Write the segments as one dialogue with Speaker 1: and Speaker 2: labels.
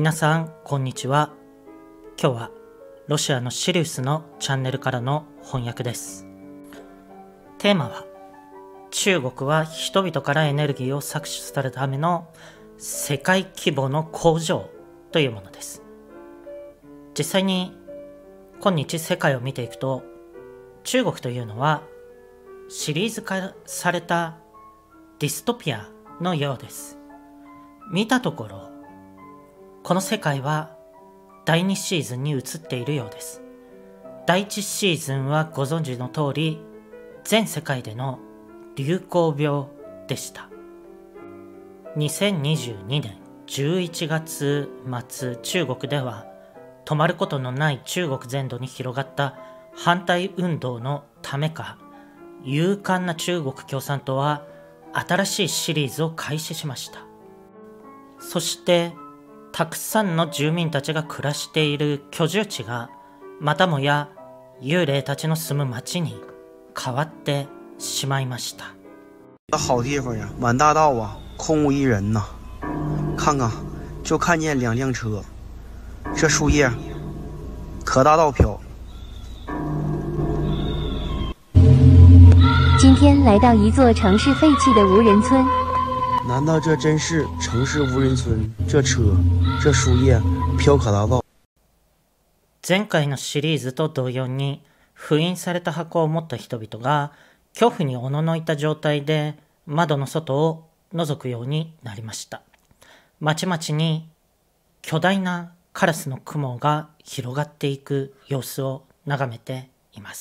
Speaker 1: 皆さんこんにちは。今日はロシアのシリウスのチャンネルからの翻訳です。テーマは中国は人々からエネルギーを搾取するための世界規模の工場というものです。実際に今日世界を見ていくと、中国というのはシリーズ化されたディストピアのようです。見たところこの世界は第2シーズンに移っているようです。第1シーズンはご存知の通り全世界での流行病でした。2022年11月末、中国では止まることのない中国全土に広がった反対運動のためか、勇敢な中国共産党は新しいシリーズを開始しました。そしてたくさんの住民たちが暮らしている居住地がまたもや幽霊たちの住む町に変わってしまいました。
Speaker 2: 好地方呀，满大道啊，空无一人呐。看看，就看见2辆车，这树叶可大道飘。
Speaker 3: 今天来到一座城市废弃的无人村。
Speaker 2: 难道这真是城市無人村？这車、这樹葉、飘可大道。
Speaker 1: 前回のシリーズと同様に、封印された箱を持った人々が恐怖におののいた状態で窓の外を覗くようになりました。まちまちに巨大なカラスの雲が広がっていく様子を眺めています。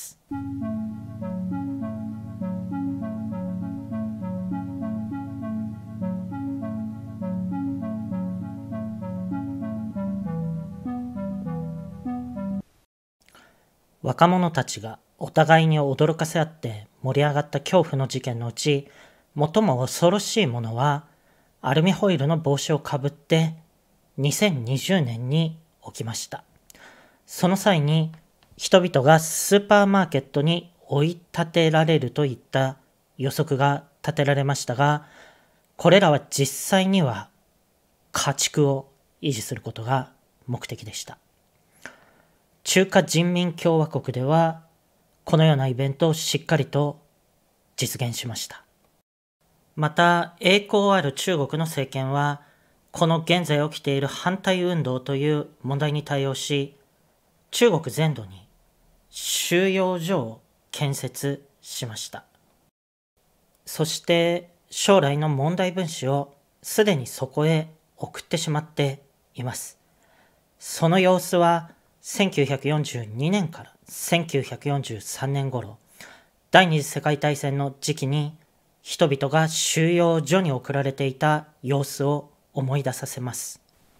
Speaker 1: 若者たちがお互いに驚かせ合って盛り上がった恐怖の事件のうち、最も恐ろしいものはアルミホイルの帽子をかぶって2020年に起きました。その際に人々がスーパーマーケットに追い立てられるといった予測が立てられましたが、これらは実際には家畜を維持することが目的でした。中華人民共和国ではこのようなイベントをしっかりと実現しました。また栄光ある中国の政権はこの現在起きている反対運動という問題に対応し、中国全土に収容所を建設しました。そして将来の問題分子をすでにそこへ送ってしまっています。その様子は1942年から1943年頃、第二次世界大戦の時期に人々が収容所に送られていた様子を思い出させます。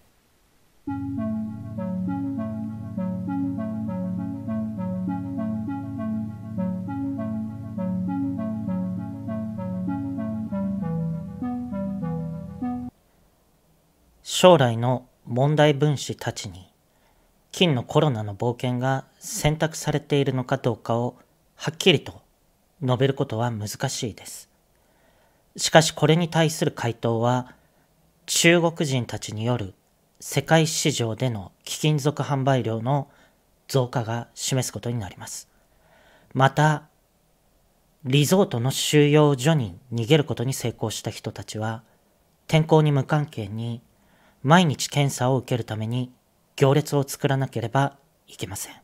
Speaker 1: 将来の問題分子たちに近のコロナの冒険が選択されているのかどうかをはっきりと述べることは難しいです。しかしこれに対する回答は、中国人たちによる世界市場での貴金属販売量の増加が示すことになります。また、リゾートの収容所に逃げることに成功した人たちは、天候に無関係に毎日検査を受けるために行列を作らなければいけません。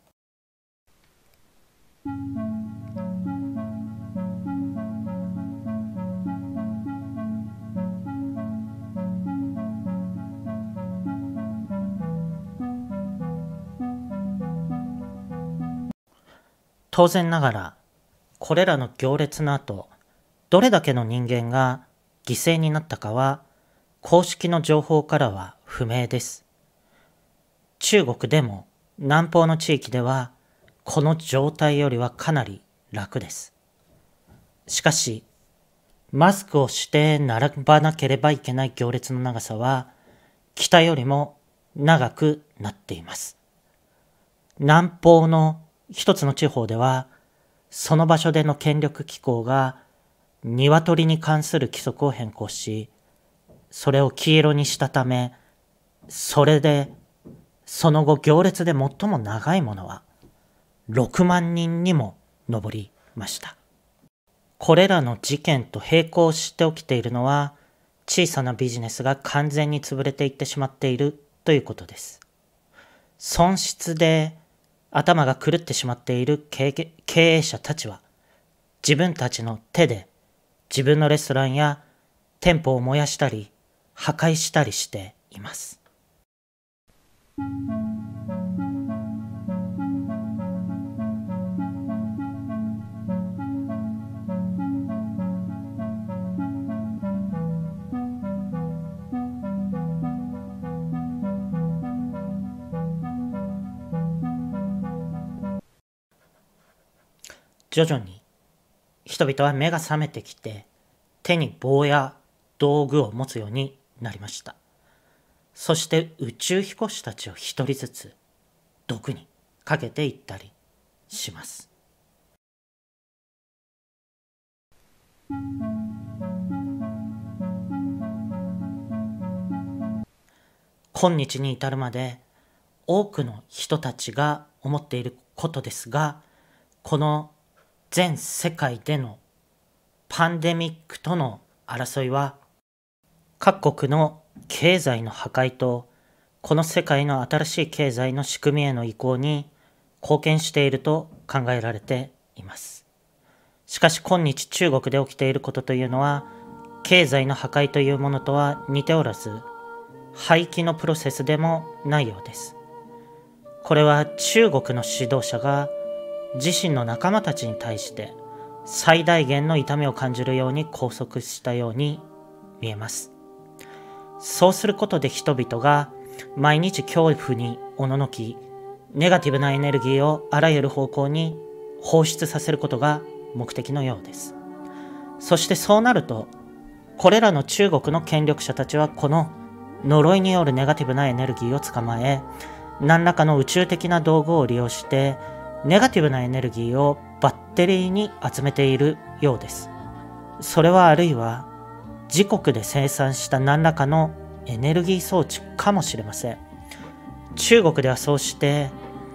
Speaker 1: 当然ながら、これらの行列の後、どれだけの人間が犠牲になったかは、公式の情報からは不明です。中国でも南方の地域ではこの状態よりはかなり楽です。しかしマスクをして並ばなければいけない行列の長さは北よりも長くなっています。南方の一つの地方ではその場所での権力機構が鶏に関する規則を変更し、それを黄色にしたためそれでその後行列で最も長いものは6万人にも上りました。これらの事件と並行して起きているのは、小さなビジネスが完全に潰れていってしまっているということです。損失で頭が狂ってしまっている経営者たちは、自分たちの手で自分のレストランや店舗を燃やしたり破壊したりしています。徐々に人々は目が覚めてきて、手に棒や道具を持つようになりました。そして宇宙飛行士たちを一人ずつ毒にかけていったりします。今日に至るまで多くの人たちが思っていることですが、この全世界でのパンデミックとの争いは、各国の経済の破壊とこの世界の新しい経済の仕組みへの移行に貢献していると考えられています。しかし今日中国で起きていることというのは、経済の破壊というものとは似ておらず、廃棄のプロセスでもないようです。これは中国の指導者が自身の仲間たちに対して最大限の痛みを感じるように拘束したように見えます。そうすることで人々が毎日恐怖におののき、ネガティブなエネルギーをあらゆる方向に放出させることが目的のようです。そしてそうなると、これらの中国の権力者たちはこの呪いによるネガティブなエネルギーを捕まえ、何らかの宇宙的な道具を利用してネガティブなエネルギーをバッテリーに集めているようです。それはあるいは自国で生産した何らかのエネルギー装置かもしれません。中国ではそうして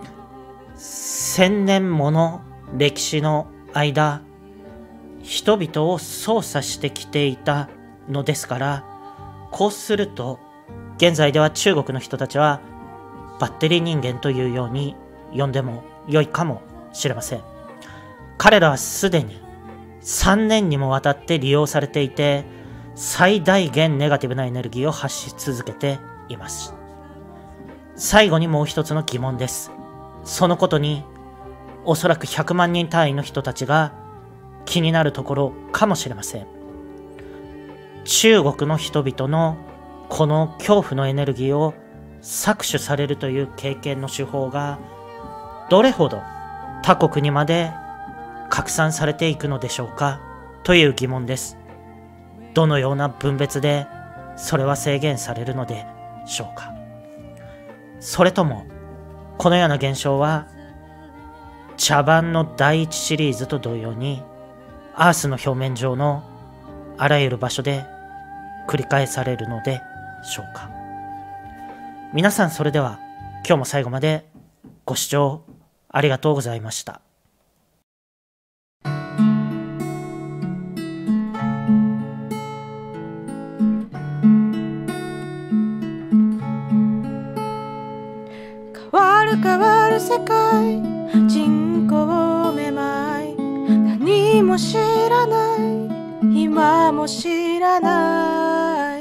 Speaker 1: 1000年もの歴史の間、人々を操作してきていたのですから、こうすると現在では中国の人たちはバッテリー人間というように呼んでも良いかもしれません。彼らはすでに3年にもわたって利用されていて、最大限ネガティブなエネルギーを発し続けています。最後にもう一つの疑問です。そのことにおそらく100万人単位の人たちが気になるところかもしれません。中国の人々のこの恐怖のエネルギーを搾取されるという経験の手法がどれほど他国にまで拡散されていくのでしょうかという疑問です。どのような分別でそれは制限されるのでしょうか。それともこのような現象は茶番の第一シリーズと同様にアースの表面上のあらゆる場所で繰り返されるのでしょうか。皆さん、それでは今日も最後までご視聴ありがとうございました。
Speaker 4: 変わる世界、人口めまい、何も知らない、今も知らない。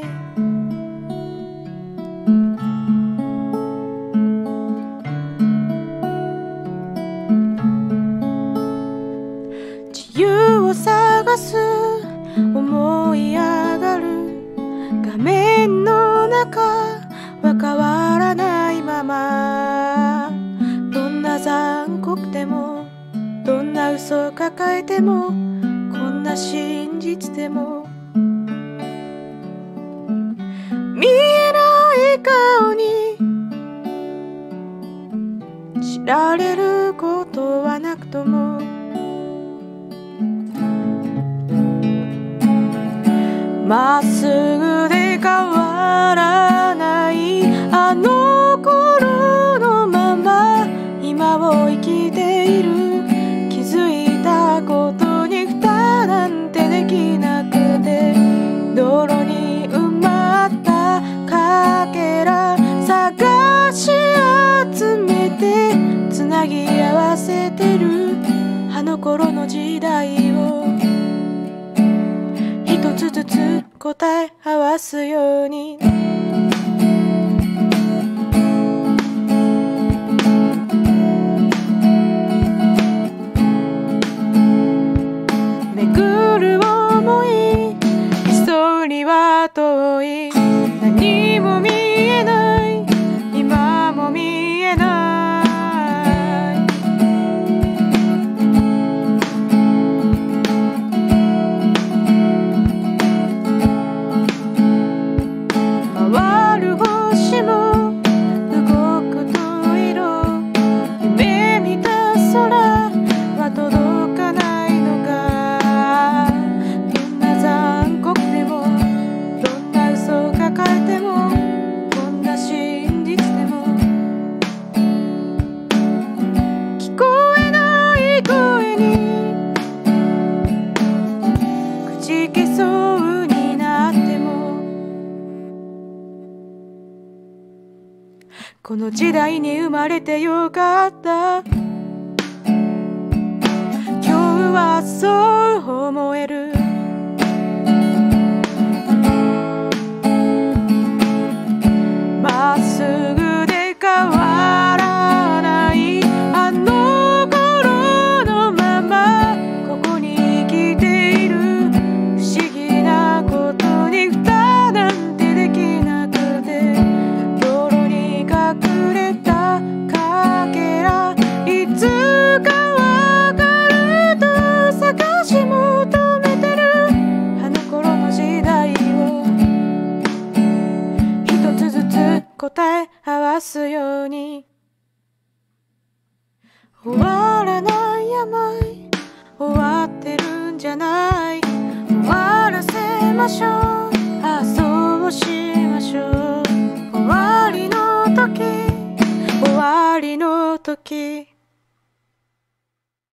Speaker 4: 自由を探す、思い上がる画面の中は変わらないまま。どんな残酷でも、どんな嘘を抱えても、こんな真実でも見えない顔に知られることはなくとも、まっすぐで変わらないつずつ答え合わすように巡る想い一人は遠い何も見えない今も見えない回る星も動くと色夢見た空は届かないのかどんな残酷でもどんな嘘を抱えてもこんな真実でも聞こえない声に口消そうになってもこの時代に生まれてよかった今日はそう思えるまっすぐで変わらないあの頃のままここに生きている不思議なことに蓋なんてできなくて泥に隠れたかけらいつかわかると探し求めてるあの頃の時代を一つずつ答え合わすように終わらない病終わってるんじゃない終わらせましょうああそうし